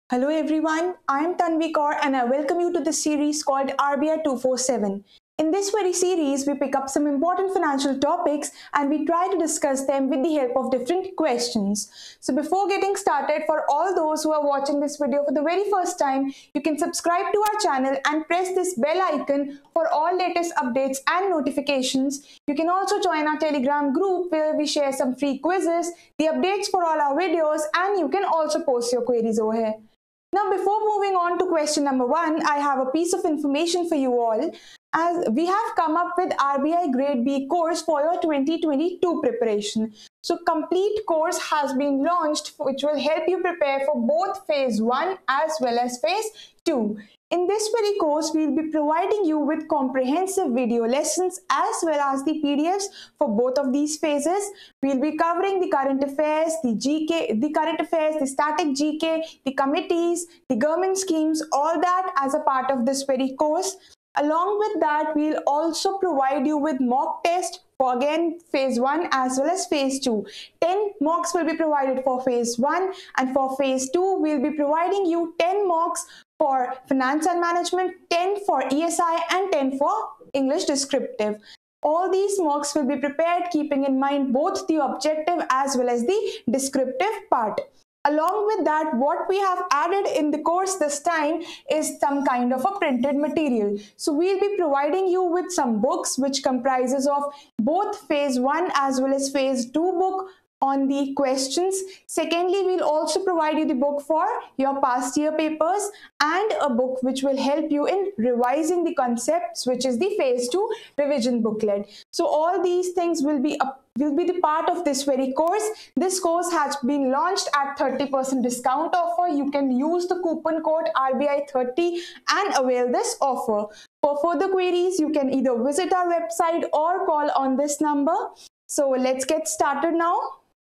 Hello everyone, I am Tanvi Kaur and I welcome you to this series called RBI 247. In this very series, we pick up some important financial topics and we try to discuss them with the help of different questions. So before getting started, for all those who are watching this video for the very first time, you can subscribe to our channel and press this bell icon for all latest updates and notifications. You can also join our Telegram group where we share some free quizzes, the updates for all our videos, and you can also post your queries over here. Now, before moving on to question number 1, I have a piece of information for you all. As we have come up with RBI Grade B course for your 2022 preparation. So, complete course has been launched which will help you prepare for both phase 1 as well as phase 2. In this very course, we will be providing you with comprehensive video lessons as well as the PDFs for both of these phases. We will be covering the current affairs, the static GK, the committees, the government schemes, all that as a part of this very course. Along with that, we will also provide you with mock test for again phase 1 as well as phase 2. 10 mocks will be provided for phase 1 and for phase 2 we will be providing you 10 mocks for finance and management, 10 for ESI and 10 for English descriptive. All these mocks will be prepared keeping in mind both the objective as well as the descriptive part. Along with that, what we have added in the course this time is some kind of a printed material. So we'll be providing you with some books which comprises of both phase 1 as well as phase 2 book on the questions. Secondly, we'll also provide you the book for your past year papers and a book which will help you in revising the concepts, which is the phase 2 revision booklet. So all these things will be the part of this very course. This course has been launched at 30% discount offer. You can use the coupon code RBI30 and avail this offer. For further queries, you can either visit our website or call on this number. So let's get started now.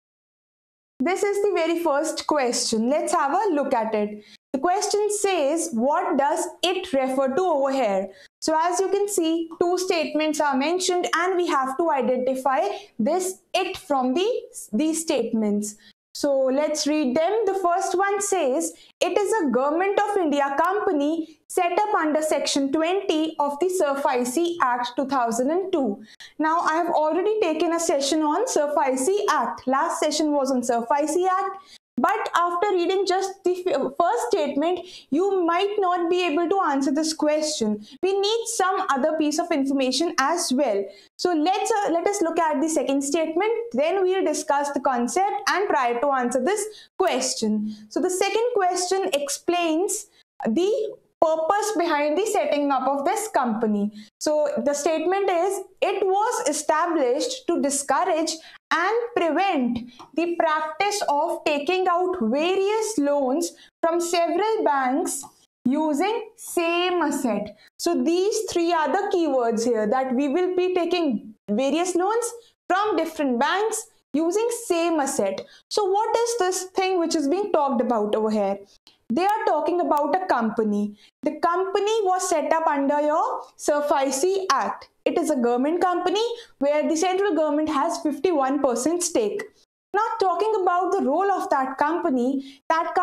This is the very first question. Let's have a look at it. The question says, what does it refer to over here? So as you can see, two statements are mentioned and we have to identify this it from these statements. So let's read them. The first one says, it is a Government of India company set up under Section 20 of the SURF-IC Act 2002. Now, I have already taken a session on SURF-IC Act. Last session was on SURF-IC Act. But after reading just the first statement, you might not be able to answer this question. We need some other piece of information as well. So let us look at the second statement. Then we'll discuss the concept and try to answer this question. So the second question explains the purpose behind the setting up of this company. So the statement is, it was established to discourage and prevent the practice of taking out various loans from several banks using same asset. So these three are the keywords here, that we will be taking various loans from different banks using same asset. So what is this thing which is being talked about over here? They are talking about a company. The company was set up under your SURF-IC Act. It is a government company where the central government has 51% stake. Now, talking about the role of that company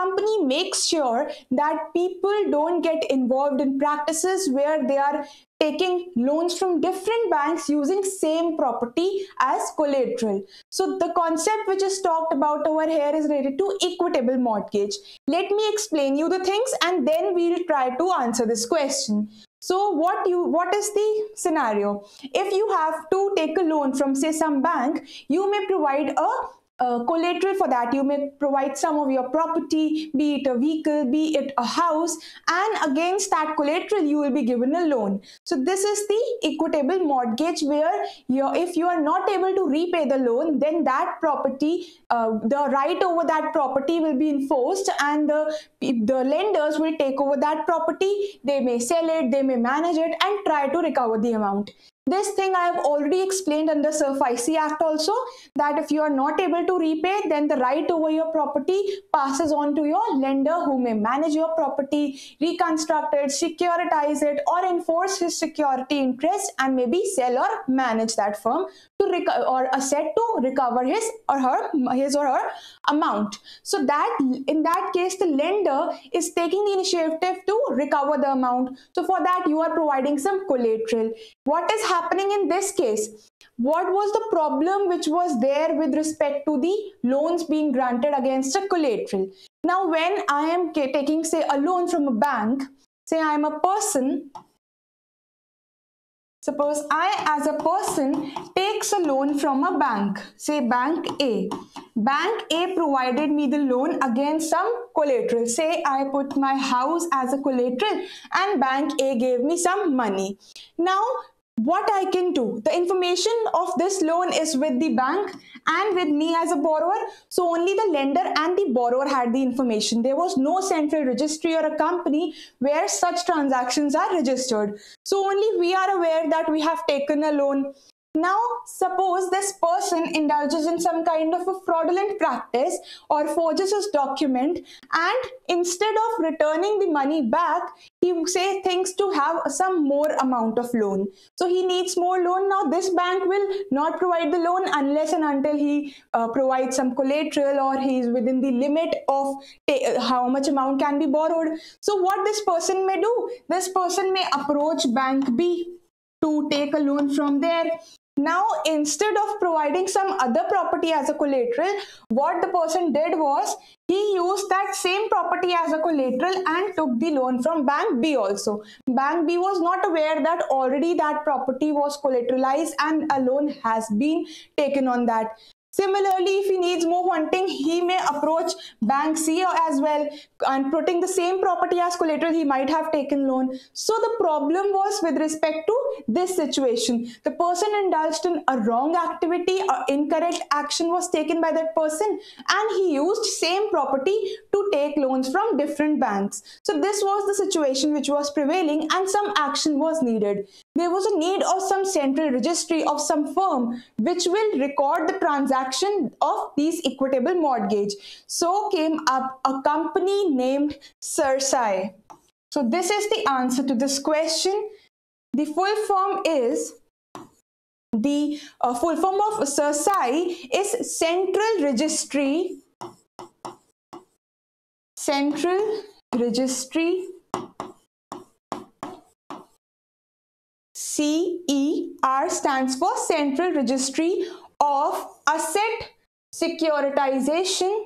makes sure that people don't get involved in practices where they are taking loans from different banks using same property as collateral. So the concept which is talked about over here is related to equitable mortgage. Let me explain you the things and then we'll try to answer this question. So what is the scenario? If you have to take a loan from, say, some bank, you may provide a collateral for that. You may provide some of your property, be it a vehicle, be it a house, and against that collateral you will be given a loan. So this is the equitable mortgage, where if you are not able to repay the loan, then that property, the right over that property will be enforced and the lenders will take over that property. They may sell it, they may manage it and try to recover the amount. This thing I have already explained under SURF-IC Act also, that if you are not able to repay, then the right over your property passes on to your lender, who may manage your property, reconstruct it, securitize it, or enforce his security interest, and maybe sell or manage that firm to or asset to recover his or her amount. So that in that case, the lender is taking the initiative to recover the amount. So for that, you are providing some collateral. What is happening in this case? What was the problem which was there with respect to the loans being granted against a collateral? Now, when I am taking, say, a loan from a bank, say I am a person, suppose I as a person takes a loan from a bank, say Bank A. Bank A provided me the loan against some collateral. Say I put my house as a collateral and Bank A gave me some money. Now, what I can do, the information of this loan is with the bank and with me as a borrower. So only the lender and the borrower had the information. There was no central registry or a company where such transactions are registered. So only we are aware that we have taken a loan. Now, suppose this person indulges in some kind of a fraudulent practice or forges his document, and instead of returning the money back, he thinks to have some more amount of loan. So he needs more loan. Now, this bank will not provide the loan unless and until he provides some collateral, or he is within the limit of how much amount can be borrowed. So what this person may do? This person may approach Bank B to take a loan from there. Now, instead of providing some other property as a collateral, what the person did was he used that same property as a collateral and took the loan from Bank B also. Bank B was not aware that already that property was collateralized and a loan has been taken on that. Similarly, if he needs more funding, he may approach Bank C as well, and putting the same property as collateral, he might have taken loan. So the problem was with respect to this situation. The person indulged in a wrong activity, or incorrect action was taken by that person, and he used same property to take loans from different banks. So this was the situation which was prevailing, and some action was needed. There was a need of some central registry of some firm which will record the transaction of these equitable mortgage. So came up a company named SURF-IC. So this is the answer to this question. The full form is, the full form of SURF-IC is Central Registry CER stands for Central Registry of Asset Securitization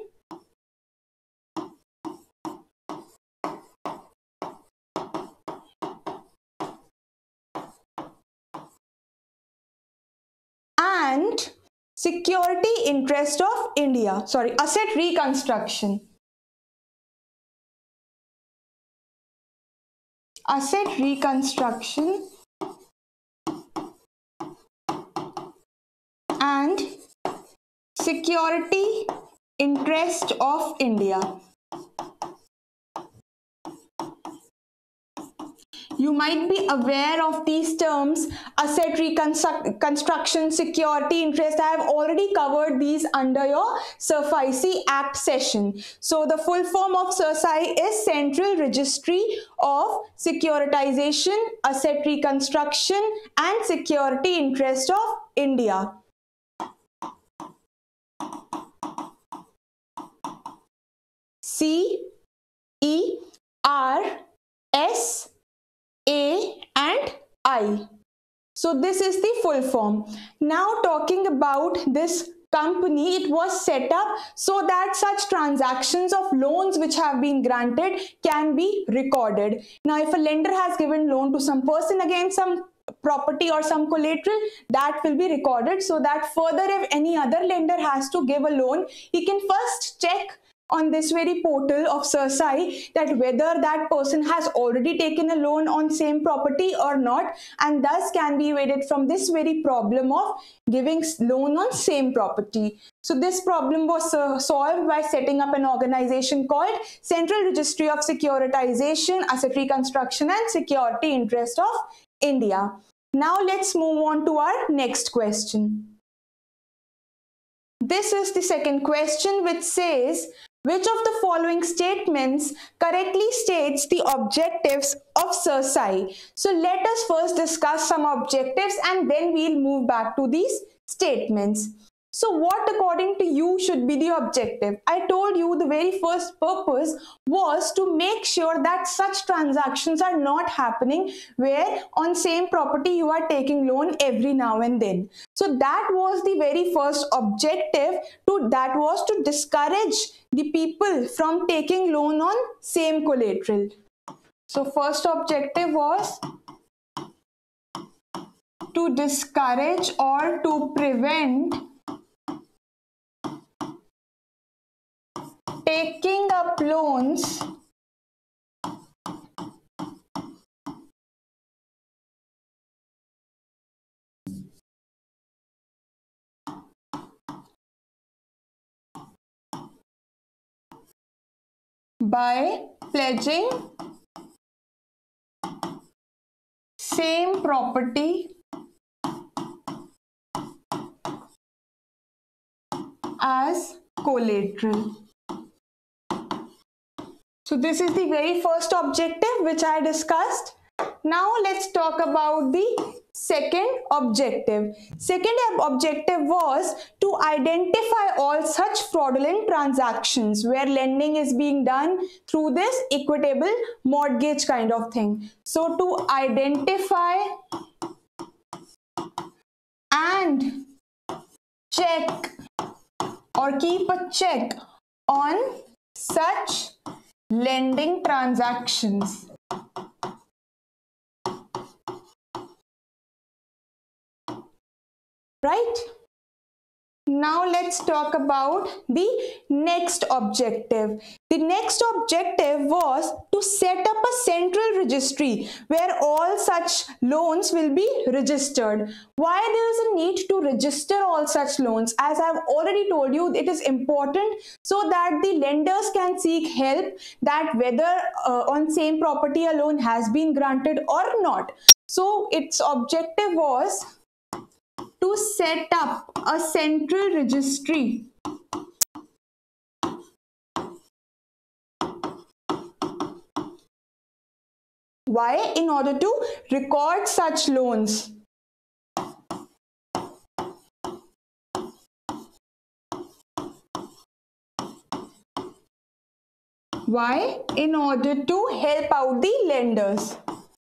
and Security Interest of India. Sorry, Asset Reconstruction. Asset Reconstruction and Security Interest of India. You might be aware of these terms: asset reconstruction, security interest. I have already covered these under your SURF-IC Act session. So the full form of SURF-IC is Central Registry of Securitization, Asset Reconstruction and Security Interest of India. CERS A and I. So this is the full form. Now talking about this company, it was set up so that such transactions of loans which have been granted can be recorded. Now if a lender has given loan to some person against some property or some collateral, that will be recorded, so that further if any other lender has to give a loan, he can first check on this very portal of SURF-IC that whether that person has already taken a loan on same property or not, and thus can be evaded from this very problem of giving loan on same property. So this problem was solved by setting up an organization called Central Registry of Securitization, Asset Reconstruction and Security Interest of India. Now let's move on to our next question. This is the second question, which says, which of the following statements correctly states the objectives of CERSAI? So let us first discuss some objectives and then we'll move back to these statements. So what according to you should be the objective? I told you the very first purpose was to make sure that such transactions are not happening where on same property you are taking loan every now and then. So that was the very first objective, that was to discourage the people from taking loan on same collateral. So first objective was to discourage or to prevent taking up loans by pledging same property as collateral. So this is the very first objective which I discussed. Now let's talk about the second objective. Second objective was to identify all such fraudulent transactions where lending is being done through this equitable mortgage kind of thing. So to identify and check or keep a check on such lending transactions. Right? Now let's talk about the next objective. The next objective was to set up a central registry where all such loans will be registered. Why there is a need to register all such loans? As I've already told you, it is important so that the lenders can seek help that whether on same property a loan has been granted or not. So its objective was to set up a central registry Why? In order to record such loans. Why? In order to help out the lenders.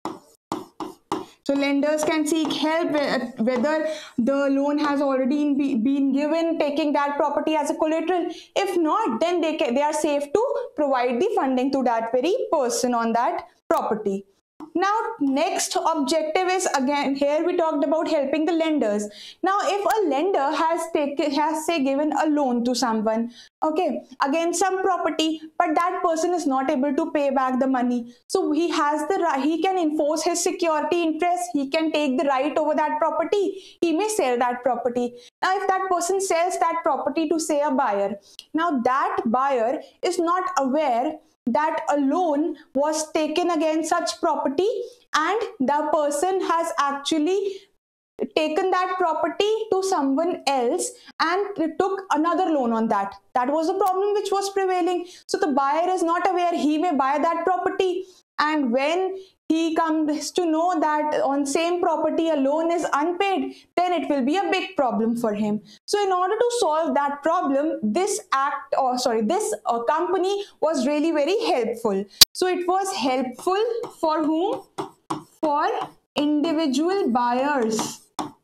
So lenders can seek help whether the loan has already been given, taking that property as a collateral. If not, then they are safe to provide the funding to that very person on that property. Now, next objective is, again, here we talked about helping the lenders. Now, if a lender has say given a loan to someone, okay, against some property, but that person is not able to pay back the money, so he can enforce his security interest. He can take the right over that property. He may sell that property. Now, if that person sells that property to, say, a buyer, now that buyer is not aware that a loan was taken against such property and the person has actually taken that property to someone else and took another loan on that. That was the problem which was prevailing. So the buyer is not aware. He may buy that property, and when he comes to know that on same property a loan is unpaid, then it will be a big problem for him. So in order to solve that problem, this company was really very helpful. So it was helpful for whom? For individual buyers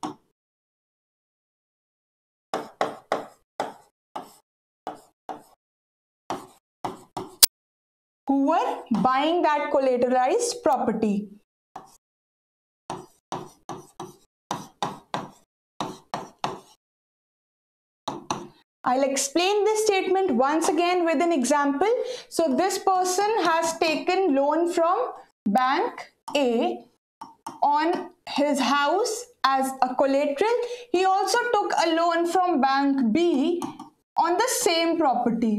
who were buying that collateralized property. I'll explain this statement once again with an example. So this person has taken loan from Bank A on his house as a collateral. He also took a loan from Bank B on the same property.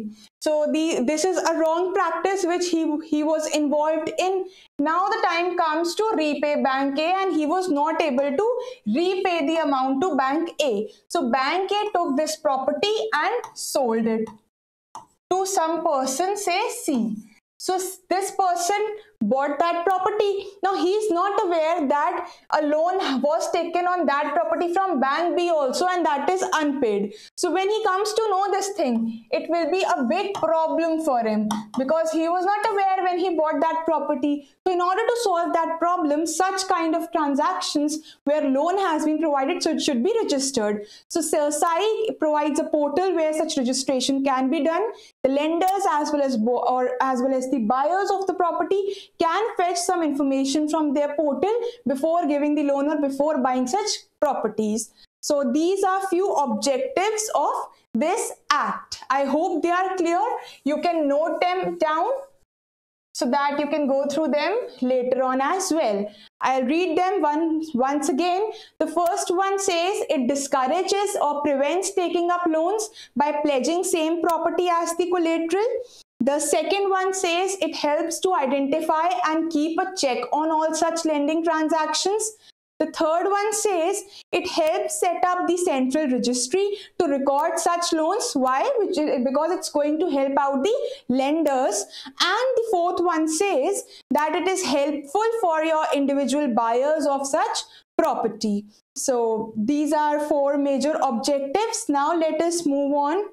So this is a wrong practice which he was involved in. Now the time comes to repay Bank A, and he was not able to repay the amount to Bank A. So Bank A took this property and sold it to some person, say C. So this person bought that property. Now he is not aware that a loan was taken on that property from Bank B also, and that is unpaid. So when he comes to know this thing, it will be a big problem for him, because he was not aware when he bought that property. So in order to solve that problem, such kind of transactions where loan has been provided, so it should be registered. So CERSAI provides a portal where such registration can be done. The lenders as well as the buyers of the property can fetch some information from their portal before giving the loan or before buying such properties. So these are few objectives of this act. I hope they are clear. You can note them down so that you can go through them later on as well. I'll read them once again. The first one says it discourages or prevents taking up loans by pledging same property as the collateral. The second one says it helps to identify and keep a check on all such lending transactions. The third one says it helps set up the central registry to record such loans. Why? Because it's going to help out the lenders. And the fourth one says that it is helpful for your individual buyers of such property. So these are four major objectives. Now let us move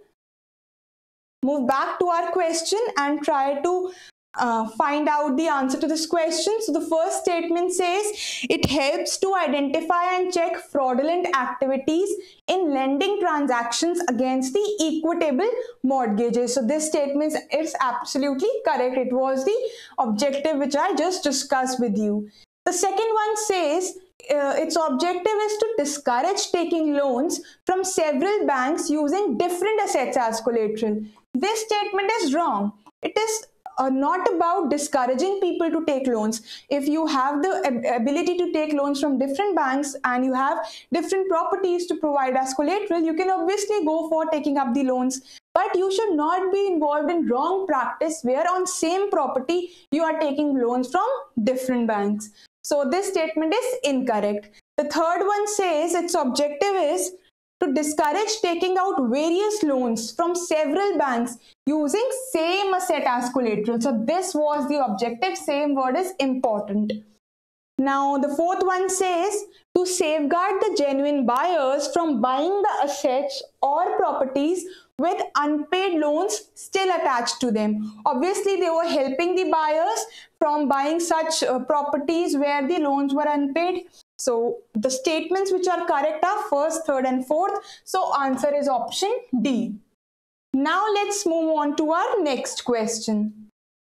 back to our question and try to find out the answer to this question. So the first statement says it helps to identify and check fraudulent activities in lending transactions against the equitable mortgages. So this statement is absolutely correct. It was the objective which I just discussed with you. The second one says its objective is to discourage taking loans from several banks using different assets as collateral. This statement is wrong. It is not about discouraging people to take loans. If you have the ability to take loans from different banks and you have different properties to provide as collateral, you can obviously go for taking up the loans. But you should not be involved in wrong practice where on same property you are taking loans from different banks. So this statement is incorrect. The third one says its objective is to discourage taking out various loans from several banks using same asset as collateral. So this was the objective. Same word is important. Now the fourth one says to safeguard the genuine buyers from buying the assets or properties with unpaid loans still attached to them. Obviously they were helping the buyers from buying such properties where the loans were unpaid. So the statements which are correct are first, third and fourth. So answer is option D. Now let's move on to our next question.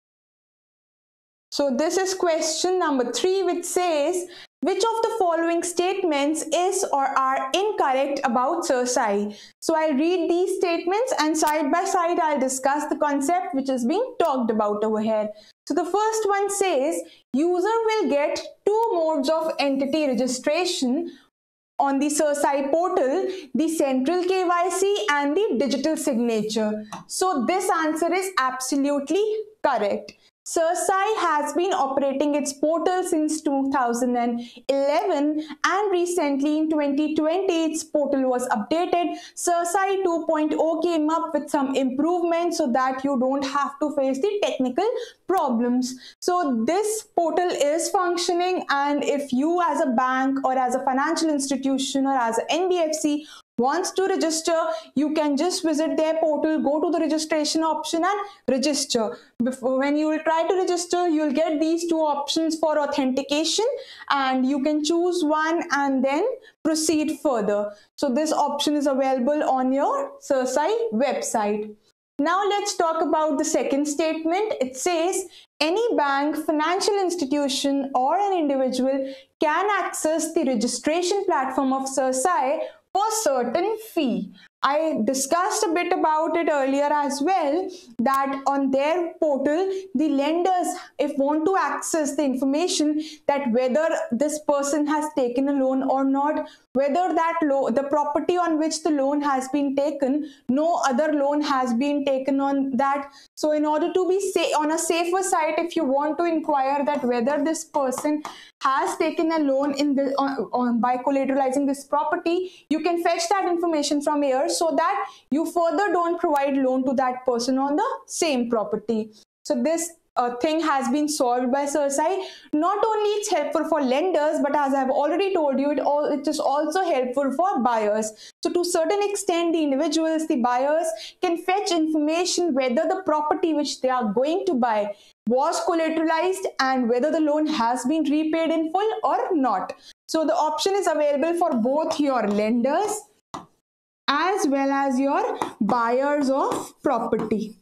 So this is question number 3, which says which of the following statements is or are incorrect about CERSAI? So I'll read these statements and side by side I'll discuss the concept which is being talked about over here. So the first one says user will get 2 modes of entity registration on the CERSAI portal, the central KYC and the digital signature. So this answer is absolutely correct. CERSAI has been operating its portal since 2011 and recently in 2020 its portal was updated. CERSAI 2.0 came up with some improvements so that you don't have to face the technical problems. So this portal is functioning, and if you as a bank or as a financial institution or as an NBFC wants to register, you can just visit their portal, go to the registration option and register. When you will try to register, you will get these 2 options for authentication and you can choose one and then proceed further. So this option is available on your CERSAI website. Now let's talk about the second statement. It says any bank, financial institution or an individual can access the registration platform of CERSAI for certain fee. I discussed a bit about it earlier as well, that on their portal, the lenders, if want to access the information that whether this person has taken a loan or not, whether that the property on which the loan has been taken, no other loan has been taken on that. So in order to be on a safer side, if you want to inquire that whether this person has taken a loan in the by collateralizing this property, you can fetch that information from here so that you further don't provide loan to that person on the same property. So this thing has been solved by CERSAI. Not only it's helpful for lenders, but as I've already told you, it is also helpful for buyers. So to certain extent, the individuals, the buyers, can fetch information whether the property which they are going to buy was collateralized and whether the loan has been repaid in full or not. So the option is available for both your lenders as well as your buyers of property.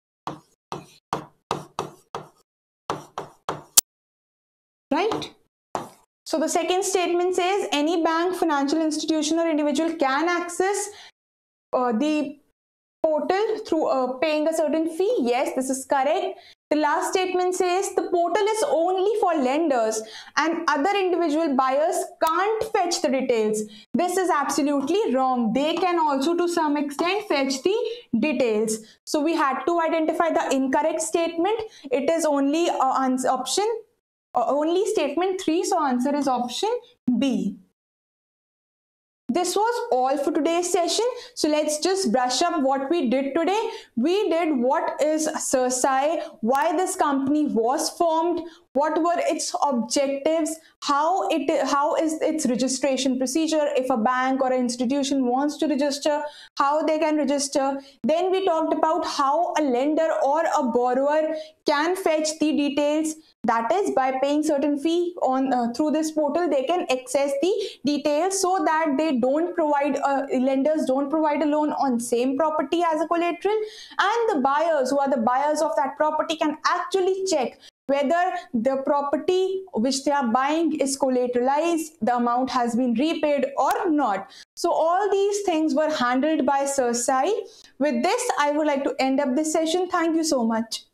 Right? So the second statement says any bank, financial institution or individual can access the portal through paying a certain fee. Yes, this is correct. The last statement says the portal is only for lenders and other individual buyers can't fetch the details. This is absolutely wrong. They can also to some extent fetch the details. So we had to identify the incorrect statement. It is only option only statement 3, so answer is option B. This was all for today's session. So let's just brush up what we did today. We did what is CERSAI, why this company was formed, what were its objectives, how is its registration procedure, if a bank or an institution wants to register, how they can register. Then we talked about how a lender or a borrower can fetch the details. That is, by paying certain fee on through this portal, they can access the details so that they don't provide lenders don't provide a loan on same property as a collateral, and the buyers who are the buyers of that property can actually check whether the property which they are buying is collateralized, the amount has been repaid or not. So all these things were handled by CERSAI. With this, I would like to end up this session. Thank you so much.